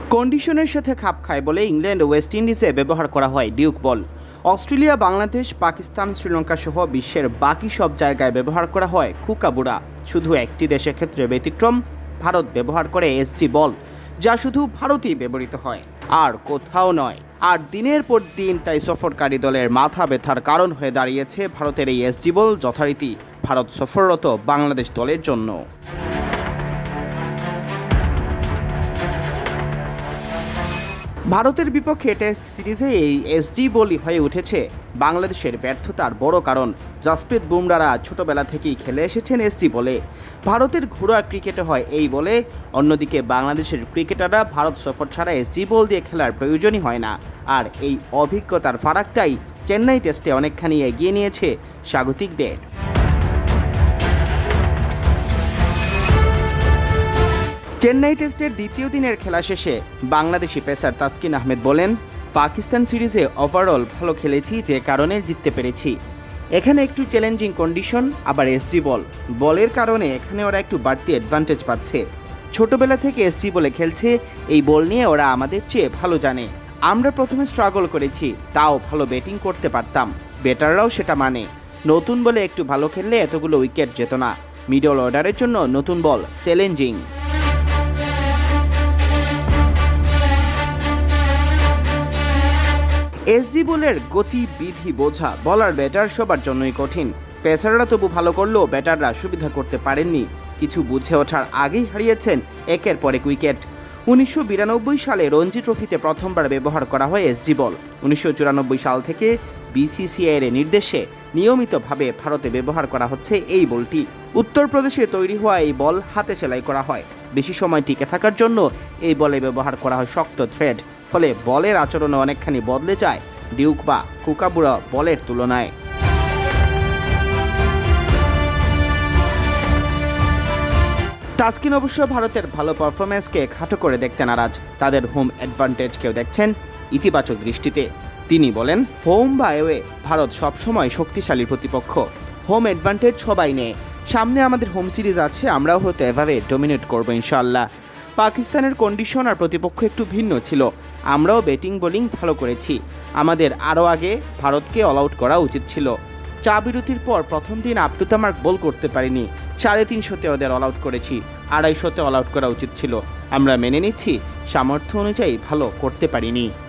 কন্ডিশনের সাথে খাপ খায় বলে ইংল্যান্ড ও ওয়েস্ট ইন্ডিজে ব্যবহার করা হয় Duke ball. Australia, Bangladesh, Pakistan, Sri Lanka সহ বিশ্বের বাকি সব জায়গায় ব্যবহার করা হয় কুকাবুড়া। শুধু একটি দেশের ক্ষেত্রে ব্যতিক্রম, ভারত ব্যবহার করে এসজি বল, যা শুধু ভারতেই ব্যবহৃত হয়, আর কোথাও নয়। আর দিনের পর দিন তাই সফরকারী দলের মাথা ব্যথার কারণ হয়ে দাঁড়িয়েছে ভারতের এই এসজি বল, যথারীতি ভারত সফররত বাংলাদেশ দলের জন্য। ভারতের বিপক্ষে টেস্ট সিরিজে এই এসজি বলই হয়ে উঠেছে বাংলাদেশের ব্যর্থতার বড় কারণ। জসপ্রীত বুমরারা ছোটবেলা থেকেই খেলে এসেছেন এসজি বলে। ভারতের ঘরোয়া ক্রিকেটে হয় এই বলে, অন্যদিকে বাংলাদেশের ক্রিকেটাররা ভারত সফর ছাড়া এসজি বল দিয়ে খেলার প্রয়োজনই হয় না। আর এই অভিজ্ঞতার ফারাকটাই চেন্নাই টেস্টে অনেকখানি এগিয়ে নিয়েছে স্বাগতিকদের। চেন্নাই টেস্টের দ্বিতীয় দিনের খেলা শেষে বাংলাদেশি পেসার তাসকিন আহমেদ বলেন, পাকিস্তান সিরিজে ওভারঅল ভালো খেলেছি, যে কারণে জিততে পেরেছি। এখানে একটু চ্যালেঞ্জিং কন্ডিশন, আবার এসজি বলের কারণে এখানে ওরা একটু বাড়তি অ্যাডভান্টেজ পাচ্ছে। ছোটবেলা থেকে এসজি বলে খেলছে, এই বল নিয়ে ওরা আমাদের চেয়ে ভালো জানে। আমরা প্রথমে স্ট্রাগল করেছি, তাও ভালো ব্যাটিং করতে পারতাম, ব্যাটাররাও সেটা মানে। নতুন বলে একটু ভালো খেললে এতগুলো উইকেট যেত না। মিডল অর্ডারের জন্য নতুন বল চ্যালেঞ্জিং। এসজি বলের গতিবিধি বোঝা বলার ব্যাটার সবার জন্যই কঠিন। পেসাররা তবু ভালো করলেও ব্যাটাররা সুবিধা করতে পারেননি। কিছু বুঝে ওঠার আগেই হারিয়েছেন একের পর এক উইকেট। 1992 সালে রঞ্জি ট্রফিতে প্রথমবার ব্যবহার করা হয় এসজি বল। 1994 সাল থেকে BCCI এর নির্দেশে নিয়মিতভাবে ভারতে ব্যবহার করা হচ্ছে এই বলটি। উত্তরপ্রদেশে তৈরি হওয়া এই বল হাতে সেলাই করা হয়। বেশি সময় টিকে থাকার জন্য এই বলে ব্যবহার করা হয় শক্ত থ্রেড, ফলে বলের আচরণে অনেকখানি বদলে যায় ডিউক বা কুকাবুড়া বলের তুলনায়। তাসকিন অবশ্য ভারতের ভালো পারফরম্যান্সকে খাটো করে দেখতে নারাজ। তাদের হোম অ্যাডভান্টেজকেও দেখছেন ইতিবাচক দৃষ্টিতে। তিনি বলেন, হোম বা অ্যাওয়ে ভারত সবসময় শক্তিশালী প্রতিপক্ষ। হোম অ্যাডভান্টেজ সবাই নেয়। সামনে আমাদের হোম সিরিজ আছে, আমরাও হয়তো এভাবে ডমিনেট করবো ইনশাআল্লাহ। পাকিস্তানের কন্ডিশন আর প্রতিপক্ষ একটু ভিন্ন ছিল। আমরাও ব্যাটিং বোলিং ভালো করেছি। আমাদের আরও আগে ভারতকে অল আউট করা উচিত ছিল। চা বিরতির পর প্রথম দিন up to the mark bowl করতে পারিনি। 350 ওদের অল আউট করেছি, 250 অল আউট করা উচিত ছিল। আমরা মেনে নিচ্ছি, সামর্থ্য অনুযায়ী ভালো করতে পারিনি।